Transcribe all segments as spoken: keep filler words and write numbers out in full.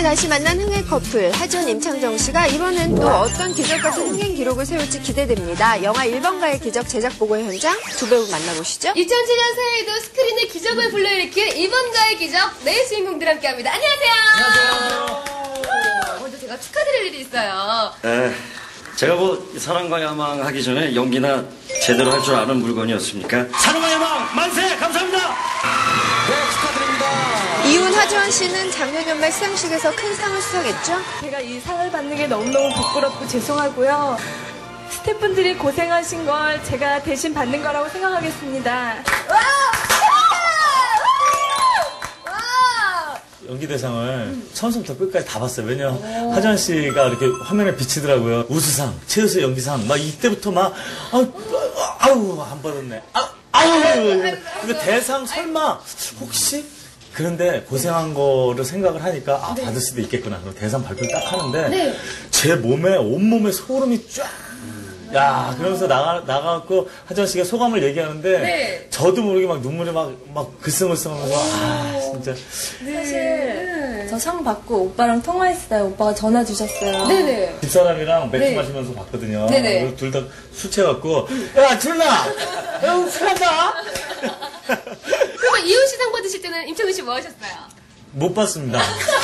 이번에 다시 만난 흥행 커플 하지원 임창정 씨가 이번엔 또 어떤 기적 같은 흥행 기록을 세울지 기대됩니다. 영화 일 번가의 기적 제작 보고의 현장 두 배우 만나보시죠. 이천칠 년 새해에도 스크린의 기적을 불러일으킬 일 번가의 기적 네 주인공들 함께합니다. 안녕하세요. 안녕하세요. 먼저 제가 축하드릴 일이 있어요. 에, 제가 뭐 사랑과 야망 하기 전에 연기나 제대로 할 줄 아는 물건이었습니까? 사랑과 야망 만세! 감사합니다. 네, 축하드립니다. 이훈 하지원 씨는 작년 연말 시상식에서 큰 상을 수상했죠. 제가 이 상을 받는 게 너무너무 부끄럽고 죄송하고요. 스태프분들이 고생하신 걸 제가 대신 받는 거라고 생각하겠습니다. 연기 대상을 음. 처음부터 끝까지 다 봤어요. 왜냐면 하지원 씨가 이렇게 화면에 비치더라고요. 우수상, 최우수 연기상, 막 이때부터 막 아우, 아우 안 받았네. 아우, 아우. 근데 대상 설마 혹시? 그런데 고생한 거를 생각을 하니까 아 네. 받을 수도 있겠구나. 그럼 대상 발표를 딱 하는데 네. 제 몸에 온몸에 소름이 쫙. 야, 그러면서 나가, 나가갖고, 하지원 씨가 소감을 얘기하는데, 네. 저도 모르게 막 눈물이 막, 막 글썽글썽 하면서, 아, 진짜. 네. 사실, 저 상 받고 오빠랑 통화했어요. 오빠가 전화 주셨어요. 네네. 집사람이랑 맥주 네. 마시면서 봤거든요. 네네. 둘 다 술 취해갖고, 야, 준아! 야, 술 한다! 그러면 이훈 씨 상 받으실 때는 임창정 씨 뭐 하셨어요? 못 봤습니다.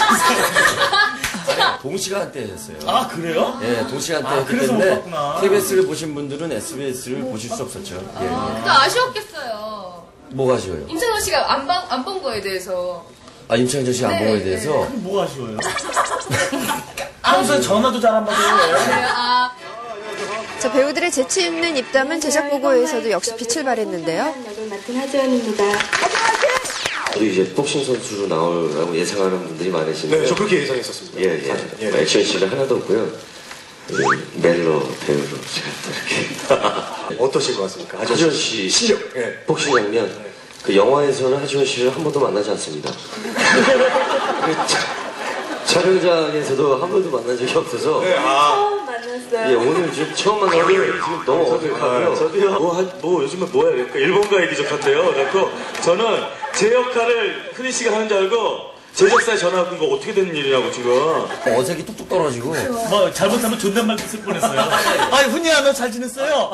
동시간대였어요. 아, 그래요? 예, 동시간대였기 아, 때문에 티비에스를 보신 분들은 에스비에스를 보실 수 없었죠. 아, 예. 그거 아쉬웠겠어요. 뭐가 아쉬워요? 임창정 씨가 안 본 안 본 거에 대해서. 아, 임창정 씨 안 본 네, 거에 대해서? 네. 뭐가 아쉬워요? 평소에 전화도 잘 안 받아요. 아, 자, 배우들의 재치 있는 입담은 제작 보고에서도 역시 빛을 발했는데요. 역을 맡은 하지원입니다. 저도 이제 복싱 선수로 나오라고 예상하는 분들이 많으신데. 네, 저 그렇게 예상했었습니다. 예, 예. 예. 뭐 액션 씬은 하나도 없고요. 멜로 배우로 제가 또 이렇게. 어떠실 것 같습니까? 하지원 씨 실력. 예. 복싱 장면. 네. 그 영화에서는 하지원 씨를 한 번도 만나지 않습니다. 그 차, 촬영장에서도 한 번도 만난 적이 없어서. 네, 아. 처음 만났어요. 예, 오늘 지금 처음 만나고 지금 너무 어색하고요. 저도요. 뭐, 한, 뭐 요즘에 뭐야? 그러니까 일본가의 기적한데요. 그래서 저는 제 역할을 흔히 씨가 하는 줄 알고 제작사에 전화 온 거 어떻게 된 일이라고 지금. 어색이 뚝뚝 떨어지고. 뭐, 잘못하면 존댓말 쓸 뻔했어요. 아니, 훈이야, 너 잘 지냈어요?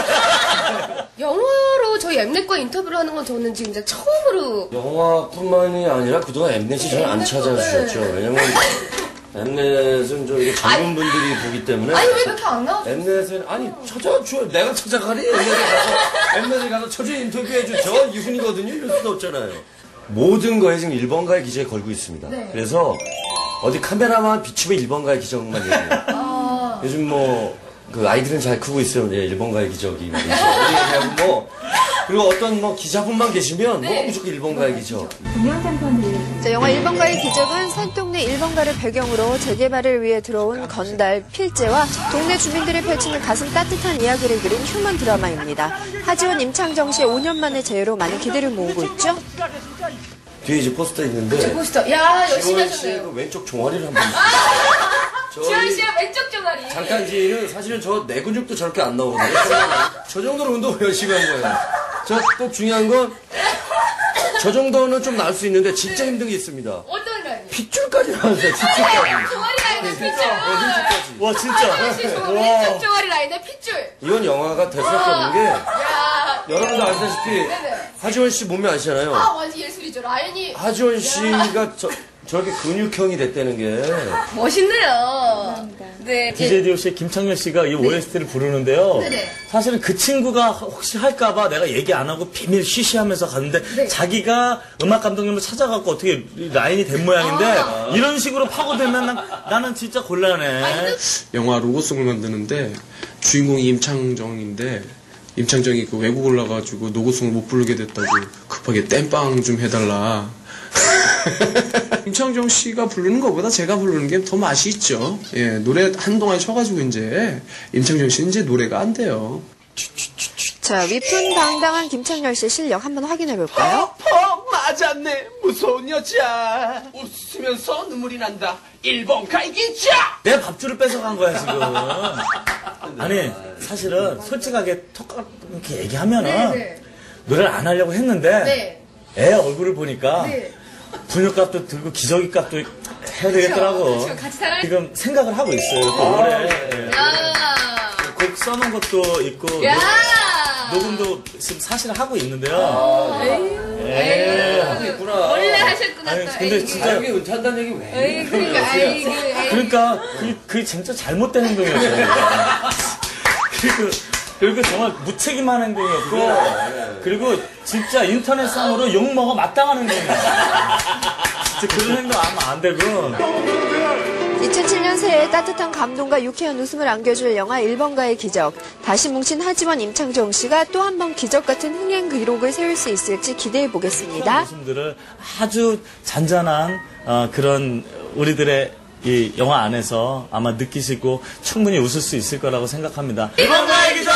영화로 저희 엠넷과 인터뷰를 하는 건 저는 지금 이제 처음으로. 영화뿐만이 아니라 그동안 엠넷이 저를 안 찾아주셨죠. 왜냐면 엠넷은 저 이게 전문분들이 보기 때문에. 아니, 왜 이렇게 안 나오죠? 엠넷은, 아니, 찾아줘. 내가 찾아가리. 엠넷에 가서, 엠넷에 가서 처제 인터뷰해줘. 저 이훈이거든요. 이럴 수도 없잖아요. 모든 거에 지금 일 번가의 기적이 걸고 있습니다. 네. 그래서 어디 카메라만 비추면 일 번가의 기적만 얘기해요. 아. 요즘 뭐, 그 아이들은 잘 크고 있어요. 네, 일 번가의 기적이. 어디 얘기하고 뭐. 그리고 어떤 뭐 기자분만 계시면 네. 뭐 무조건 일 번가의 기적. 자, 영화 일 번가의 기적은 산 동네 일 번가를 배경으로 재개발을 위해 들어온 건달, 필재와 동네 주민들이 펼치는 가슴 따뜻한 이야기를 그린 휴먼 드라마입니다. 하지원, 임창정 씨의 오 년 만의 재해로 많은 기대를 모으고 있죠. 뒤에 이제 포스터 있는데. 저 포스터. 야, 열심히 지원 하셨네요. 씨의 그 왼쪽 종아리를 한번. 지원 씨의 왼쪽 종아리. 잠깐 뒤에는 사실은 저 내 근육도 저렇게 안 나오거든요. 저 정도로 운동을 열심히 한 거예요. 저 꼭 중요한 건 저 정도는 좀 나을 수 있는데 진짜 힘든 게 있습니다. 어떤 라인? 핏줄까지 나왔어요. 핏줄까지. 종아리 라인에 핏줄. 와 진짜. 왼쪽 종아리 라인에 핏줄. 이건 영화가 될 수밖에 없는 게 야. 여러분도 아시다시피 네네. 하지원 씨 몸매 아시잖아요. 아, 완전 예술이죠. 라인이. 하지원 씨가 저, 저렇게 근육형이 됐다는 게 멋있네요. 네. 디제이디오씨의 김창렬 씨가 이 오에스티를 부르는데요. 네네. 사실은 그 친구가 혹시 할까봐 내가 얘기 안 하고 비밀 쉬쉬하면서 갔는데 네. 자기가 음악 감독님을 찾아갖고 어떻게 라인이 된 모양인데 아. 이런 식으로 파고들면 난, 나는 진짜 곤란해. 영화 로고송을 만드는데 주인공이 임창정인데 임창정이 그 외국 올라가지고 노고송을 못 부르게 됐다고 급하게 땜빵 좀 해달라. 임창정 씨가 부르는 것보다 제가 부르는 게 더 맛이 있죠. 예, 노래 한동안 쳐가지고 이제 임창정 씨는 이제 노래가 안 돼요. 자, 위풍당당한 김창렬 씨의 실력 한번 확인해 볼까요? 퍽 맞았네. 무서운 여자. 웃으면서 눈물이 난다. 일본 갈기자. 내 밥줄을 뺏어간 거야 지금. 아니 사실은 솔직하게 톡 이렇게 얘기하면은 네, 네. 노래를 안 하려고 했는데 네. 애 얼굴을 보니까 네. 분유값도 들고 기저귀 값도 해야 되겠더라고. 그렇죠. 같이 살아야 지금 생각을 하고 있어요. 또 올해 야. 곡 써놓은 것도 있고 야. 녹음도 지금 사실 하고 있는데요. 에이. 하고 있구나. 원래 하셨구나. 아니 또. 근데 에이. 진짜 여기 은퇴한다는 얘기 왜? 에이, 그러니까, 아이고, 에이. 그러니까 그, 그게 진짜 잘못된 행동이었어요. 그리고 그리고 정말 무책임한 행동이었고 그리고 진짜 인터넷상으로 욕먹어 마땅한 행동이었어요. 진짜 그런 행동 하면 안 되고. 이천칠 년 새해 따뜻한 감동과 유쾌한 웃음을 안겨줄 영화 일 번가의 기적. 다시 뭉친 하지원, 임창정 씨가 또 한 번 기적 같은 흥행 기록을 세울 수 있을지 기대해 보겠습니다. 웃음들을 아주 잔잔한 어, 그런 우리들의 이 영화 안에서 아마 느끼시고 충분히 웃을 수 있을 거라고 생각합니다. 일 번가의 기적!